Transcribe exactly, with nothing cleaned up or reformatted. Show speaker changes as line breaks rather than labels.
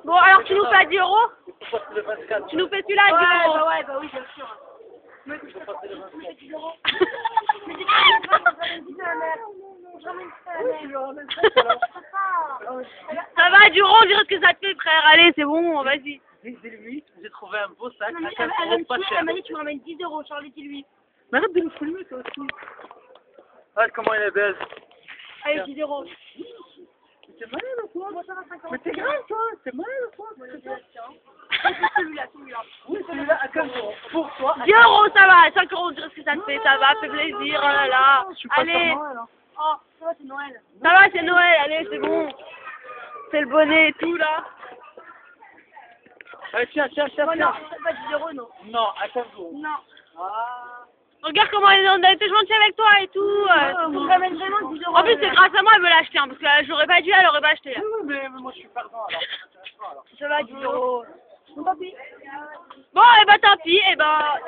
Bon, alors tu nous fais à dix euros?
Faut passer le vingt-quatre.
Tu nous fais celui-là à dix
Ouais,
euros?
bah ouais, bah oui, bien sûr. Mais
Faut passer le vingt-quatre.
dix euros. Mais c'est quoi, je ramène dix à la mère. Je ramène dix à la mère. Je ramène ça.
Ça va, du rond, on dirait ce que ça te fait, frère. Allez, c'est bon, vas-y.
Dis-lui, j'ai trouvé un beau sac
Non,
à
mais
quinze
elle,
euros
elle,
pas
elle,
cher.
elle m'a dit tu me ramènes dix euros, Charlie, dis-lui.
Mais arrête de me filmer toi aussi. Regarde comment elle est belle.
Allez, dix euros.
T'es malade ou quoi?
Moi, ça va cinq euros.
Mais t'es grave toi, t'es malade ou quoi?
Celui-là, celui-là.
Oui, celui-là à quinze euros. Pour toi. à
dix euros, ça va. cinq euros, on dirait ce que ça te fait. Ça va, fait plaisir. Oh là là.
Je suis pas
Allez.
charmant, alors.
Oh, ça va, c'est Noël.
Ça va, c'est Noël. Allez, c'est bon. C'est le bonnet et tout, là.
Allez, tiens, tiens, tiens,
Oh non,
tiens.
c'est pas dix euros, non.
Non, à quinze euros.
Non.
Ah.
Regarde comment elle- on a été gentil avec toi et tout. euh.
Faut que je ramène vraiment dix euros.
En plus, c'est grâce à moi, elle veut l'acheter. Hein, parce que euh, j'aurais pas dû, elle aurait pas acheté.
Oui, oui, mais, mais moi je suis perdant alors.
Ça va, dix euros. Bon, tant pis.
Bon, et bah tant pis. Et ben,